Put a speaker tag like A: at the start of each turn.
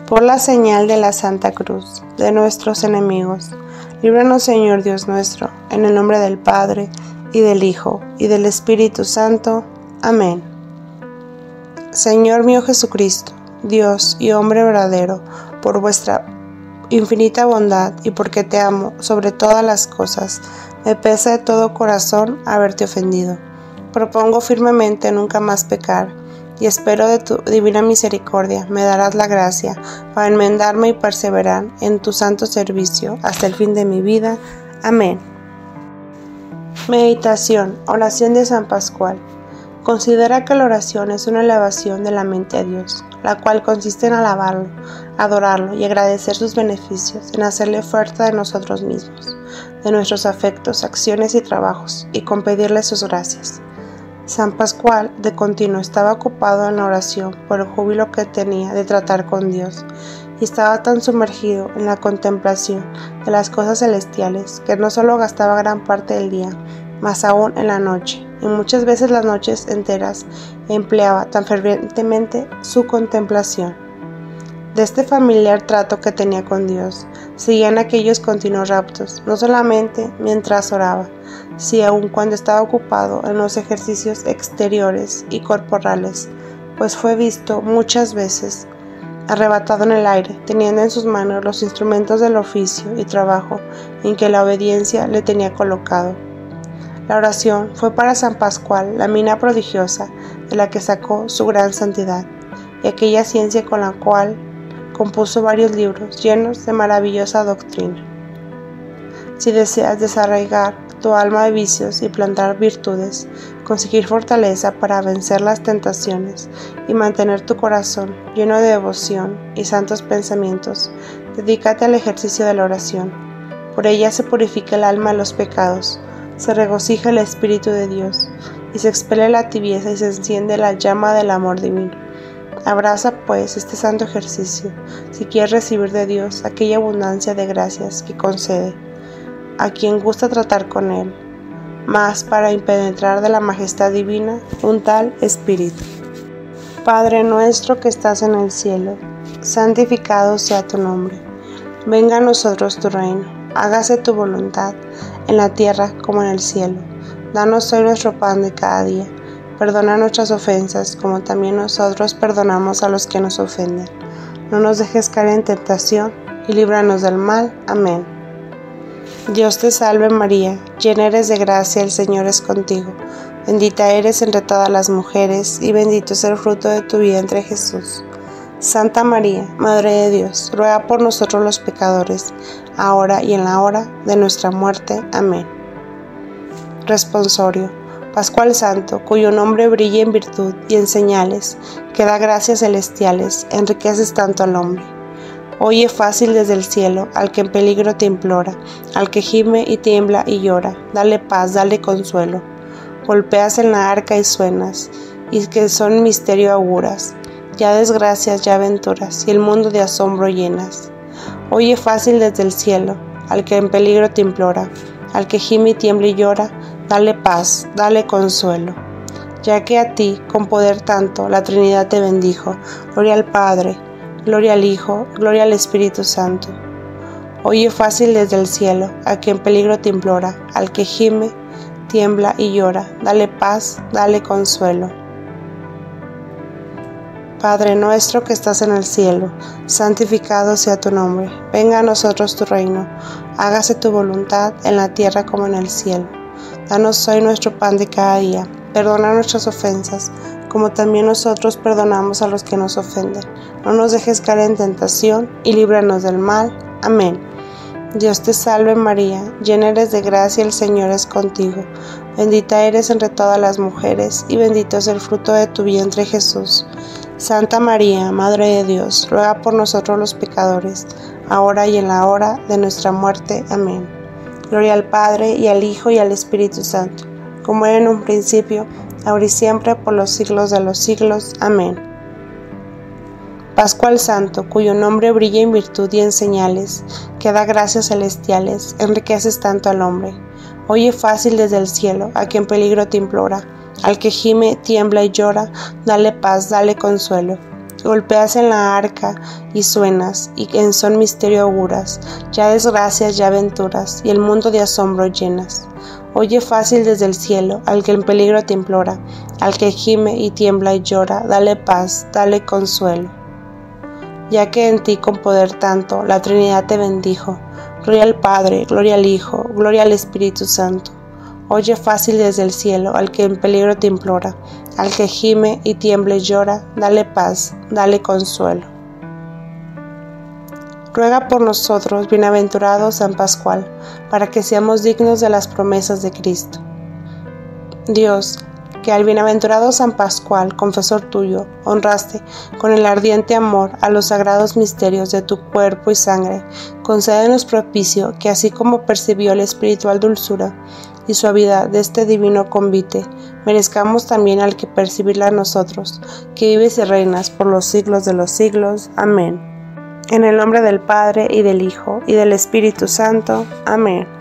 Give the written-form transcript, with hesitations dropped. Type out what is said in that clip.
A: Por la señal de la Santa Cruz de nuestros enemigos, líbranos, Señor Dios nuestro, en el nombre del Padre, y del Hijo, y del Espíritu Santo. Amén. Señor mío Jesucristo, Dios y hombre verdadero, por vuestra infinita bondad y porque te amo sobre todas las cosas, me pesa de todo corazón haberte ofendido. Propongo firmemente nunca más pecar, y espero de tu divina misericordia me darás la gracia para enmendarme y perseverar en tu santo servicio hasta el fin de mi vida. Amén. Meditación. Oración de San Pascual. Considera que la oración es una elevación de la mente a Dios, la cual consiste en alabarlo, adorarlo y agradecer sus beneficios, en hacerle oferta de nosotros mismos, de nuestros afectos, acciones y trabajos, y con pedirle sus gracias. San Pascual, de continuo, estaba ocupado en la oración por el júbilo que tenía de tratar con Dios, y estaba tan sumergido en la contemplación de las cosas celestiales que no solo gastaba gran parte del día, mas aún en la noche, y muchas veces las noches enteras empleaba tan fervientemente su contemplación. De este familiar trato que tenía con Dios, seguían aquellos continuos raptos, no solamente mientras oraba, sino aun cuando estaba ocupado en los ejercicios exteriores y corporales, pues fue visto muchas veces arrebatado en el aire, teniendo en sus manos los instrumentos del oficio y trabajo en que la obediencia le tenía colocado. La oración fue para San Pascual la mina prodigiosa de la que sacó su gran santidad, y aquella ciencia con la cual compuso varios libros llenos de maravillosa doctrina. Si deseas desarraigar tu alma de vicios y plantar virtudes, conseguir fortaleza para vencer las tentaciones y mantener tu corazón lleno de devoción y santos pensamientos, dedícate al ejercicio de la oración. Por ella se purifica el alma de los pecados, se regocija el Espíritu de Dios, y se expele la tibieza y se enciende la llama del amor divino. Abraza pues este santo ejercicio, si quieres recibir de Dios aquella abundancia de gracias que concede a quien gusta tratar con Él, mas para impenetrar de la majestad divina un tal Espíritu. Padre nuestro que estás en el cielo, santificado sea tu nombre. Venga a nosotros tu reino, hágase tu voluntad, en la tierra como en el cielo. Danos hoy nuestro pan de cada día. Perdona nuestras ofensas, como también nosotros perdonamos a los que nos ofenden. No nos dejes caer en tentación, y líbranos del mal. Amén. Dios te salve María, llena eres de gracia, el Señor es contigo. Bendita eres entre todas las mujeres, y bendito es el fruto de tu vientre Jesús. Santa María, Madre de Dios, ruega por nosotros los pecadores, ahora y en la hora de nuestra muerte. Amén. Responsorio. Pascual Santo, cuyo nombre brilla en virtud y en señales, que da gracias celestiales, enriqueces tanto al hombre. Oye fácil desde el cielo al que en peligro te implora, al que gime y tiembla y llora, dale paz, dale consuelo. Golpeas en la arca y suenas, y que son misterio auguras, ya desgracias, ya aventuras, y el mundo de asombro llenas. Oye fácil desde el cielo al que en peligro te implora, al que gime y tiembla y llora, dale paz, dale consuelo. Ya que a ti, con poder tanto, la Trinidad te bendijo, gloria al Padre, gloria al Hijo, gloria al Espíritu Santo. Oye fácil desde el cielo, a quien en peligro te implora, al que gime, tiembla y llora, dale paz, dale consuelo. Padre nuestro que estás en el cielo, santificado sea tu nombre. Venga a nosotros tu reino, hágase tu voluntad en la tierra como en el cielo. Danos hoy nuestro pan de cada día, perdona nuestras ofensas, como también nosotros perdonamos a los que nos ofenden. No nos dejes caer en tentación, y líbranos del mal. Amén. Dios te salve María, llena eres de gracia, el Señor es contigo. Bendita eres entre todas las mujeres, y bendito es el fruto de tu vientre Jesús. Santa María, Madre de Dios, ruega por nosotros los pecadores, ahora y en la hora de nuestra muerte. Amén. Gloria al Padre, y al Hijo, y al Espíritu Santo, como era en un principio, ahora y siempre, por los siglos de los siglos. Amén. Pascual Santo, cuyo nombre brilla en virtud y en señales, que da gracias celestiales, enriqueces tanto al hombre. Oye fácil desde el cielo, a quien en peligro te implora, al que gime, tiembla y llora, dale paz, dale consuelo. Golpeas en la arca y suenas, y en son misterio auguras, ya desgracias, ya aventuras, y el mundo de asombro llenas. Oye fácil desde el cielo, al que en peligro te implora, al que gime y tiembla y llora, dale paz, dale consuelo. Ya que en ti con poder tanto la Trinidad te bendijo, gloria al Padre, gloria al Hijo, gloria al Espíritu Santo. Oye fácil desde el cielo, al que en peligro te implora, al que gime y tiembla y llora, dale paz, dale consuelo. Ruega por nosotros, bienaventurado San Pascual, para que seamos dignos de las promesas de Cristo. Dios, que al bienaventurado San Pascual, confesor tuyo, honraste con el ardiente amor a los sagrados misterios de tu cuerpo y sangre, concédenos propicio que así como percibió la espiritual dulzura y suavidad de este divino convite, merezcamos también al que percibirla a nosotros, que vives y reinas por los siglos de los siglos. Amén. En el nombre del Padre, y del Hijo, y del Espíritu Santo. Amén.